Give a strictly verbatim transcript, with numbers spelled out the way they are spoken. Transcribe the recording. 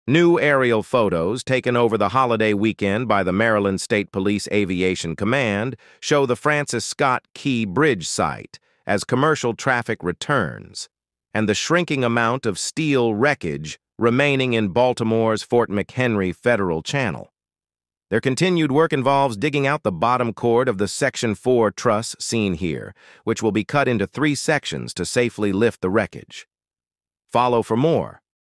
New aerial photos taken over the holiday weekend by the Maryland State Police Aviation Command show the Francis Scott Key Bridge site as commercial traffic returns, and the shrinking amount of steel wreckage remaining in Baltimore's Fort McHenry Federal Channel. Their continued work involves digging out the bottom chord of the Section four truss seen here, which will be cut into three sections to safely lift the wreckage. Follow for more